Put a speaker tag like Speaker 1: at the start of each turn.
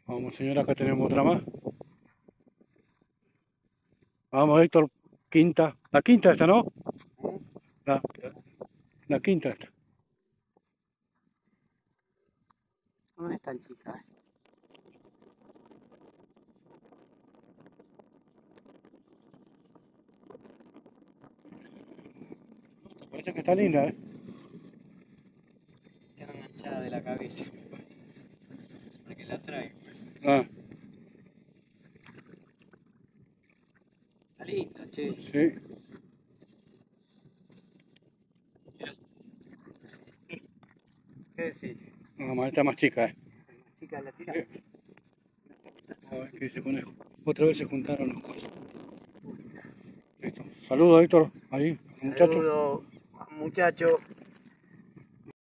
Speaker 1: Vamos, señora, acá tenemos otra más. Vamos, Héctor, quinta. La quinta esta, ¿no? La, la quinta esta.
Speaker 2: No es tan chica,
Speaker 1: Parece que está linda, ¿eh?
Speaker 2: Está enganchada de la cabeza, me parece. Porque la trae.
Speaker 1: Ah,
Speaker 2: Está linda, che.
Speaker 1: sí.
Speaker 2: ¿Qué decís?
Speaker 1: La más, esta más chica, ¿eh?
Speaker 2: La chica la tira.
Speaker 1: A ver qué dice conejo. Otra vez se juntaron las cosas. Listo. Saludos, Héctor. Ahí, muchachos.
Speaker 2: Saludo, muchacho.